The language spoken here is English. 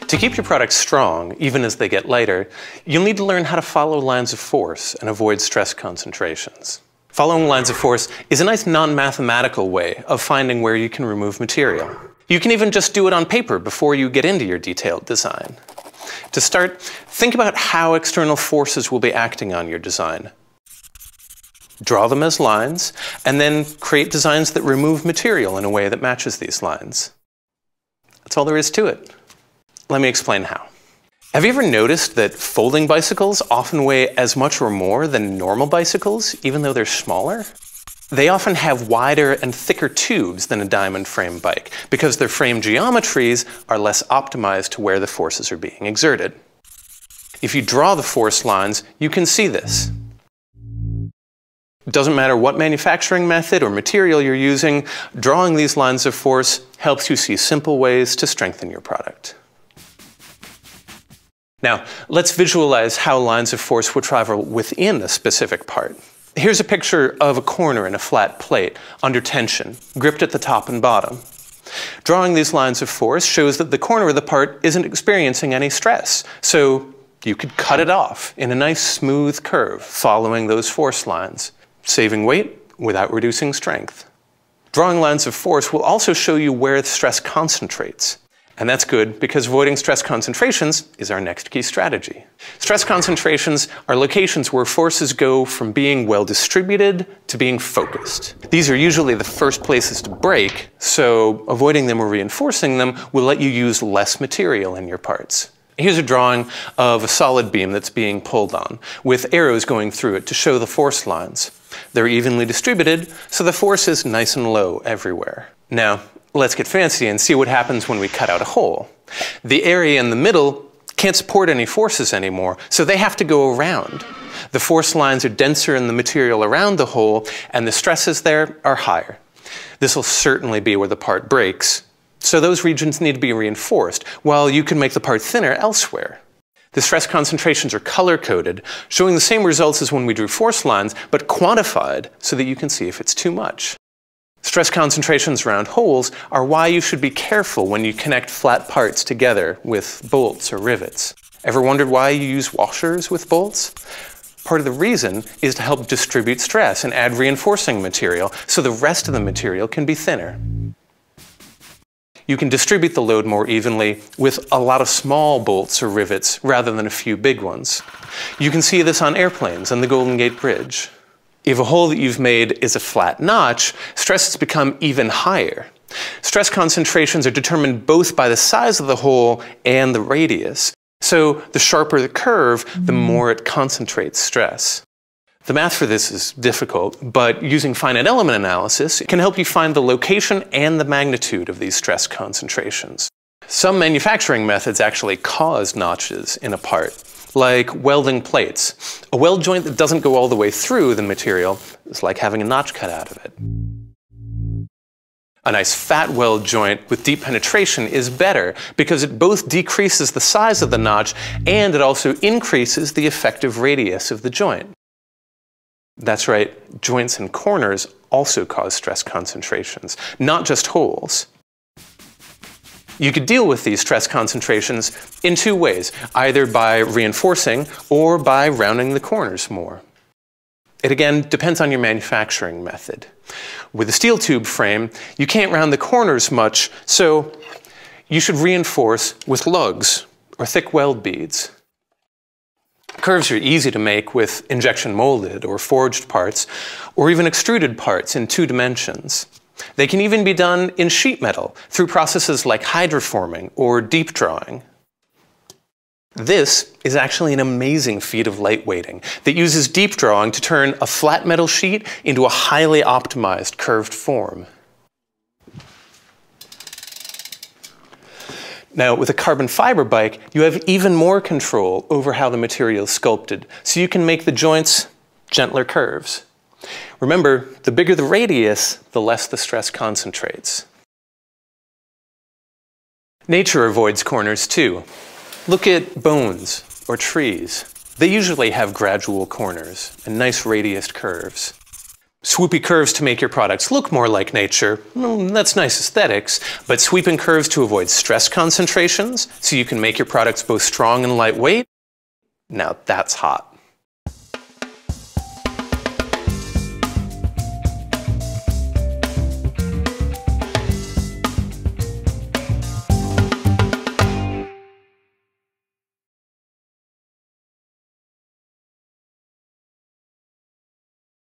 To keep your products strong, even as they get lighter, you'll need to learn how to follow lines of force and avoid stress concentrations. Following lines of force is a nice non-mathematical way of finding where you can remove material. You can even just do it on paper before you get into your detailed design. To start, think about how external forces will be acting on your design. Draw them as lines, and then create designs that remove material in a way that matches these lines. That's all there is to it. Let me explain how. Have you ever noticed that folding bicycles often weigh as much or more than normal bicycles, even though they're smaller? They often have wider and thicker tubes than a diamond frame bike, because their frame geometries are less optimized to where the forces are being exerted. If you draw the force lines, you can see this. It doesn't matter what manufacturing method or material you're using, drawing these lines of force helps you see simple ways to strengthen your product. Now, let's visualize how lines of force would travel within a specific part. Here's a picture of a corner in a flat plate, under tension, gripped at the top and bottom. Drawing these lines of force shows that the corner of the part isn't experiencing any stress, so you could cut it off in a nice smooth curve following those force lines, saving weight without reducing strength. Drawing lines of force will also show you where the stress concentrates. And that's good, because avoiding stress concentrations is our next key strategy. Stress concentrations are locations where forces go from being well distributed to being focused. These are usually the first places to break, so avoiding them or reinforcing them will let you use less material in your parts. Here's a drawing of a solid beam that's being pulled on, with arrows going through it to show the force lines. They're evenly distributed, so the force is nice and low everywhere. Now, let's get fancy and see what happens when we cut out a hole. The area in the middle can't support any forces anymore, so they have to go around. The force lines are denser in the material around the hole, and the stresses there are higher. This will certainly be where the part breaks, so those regions need to be reinforced, while you can make the part thinner elsewhere. The stress concentrations are color-coded, showing the same results as when we drew force lines, but quantified so that you can see if it's too much. Stress concentrations around holes are why you should be careful when you connect flat parts together with bolts or rivets. Ever wondered why you use washers with bolts? Part of the reason is to help distribute stress and add reinforcing material so the rest of the material can be thinner. You can distribute the load more evenly with a lot of small bolts or rivets rather than a few big ones. You can see this on airplanes and the Golden Gate Bridge. If a hole that you've made is a flat notch, stress has become even higher. Stress concentrations are determined both by the size of the hole and the radius. So the sharper the curve, the more it concentrates stress. The math for this is difficult, but using finite element analysis can help you find the location and the magnitude of these stress concentrations. Some manufacturing methods actually cause notches in a part, like welding plates. A weld joint that doesn't go all the way through the material is like having a notch cut out of it. A nice fat weld joint with deep penetration is better because it both decreases the size of the notch and it also increases the effective radius of the joint. That's right, joints and corners also cause stress concentrations, not just holes. You could deal with these stress concentrations in two ways, either by reinforcing or by rounding the corners more. It again depends on your manufacturing method. With a steel tube frame, you can't round the corners much, so you should reinforce with lugs or thick weld beads. Curves are easy to make with injection molded or forged parts, or even extruded parts in 2 dimensions. They can even be done in sheet metal through processes like hydroforming or deep drawing. This is actually an amazing feat of lightweighting that uses deep drawing to turn a flat metal sheet into a highly optimized curved form. Now, with a carbon fiber bike, you have even more control over how the material is sculpted, so you can make the joints gentler curves. Remember, the bigger the radius, the less the stress concentrates. Nature avoids corners too. Look at bones or trees. They usually have gradual corners and nice radiused curves. Swoopy curves to make your products look more like nature, that's nice aesthetics, but sweeping curves to avoid stress concentrations so you can make your products both strong and lightweight, now that's hot.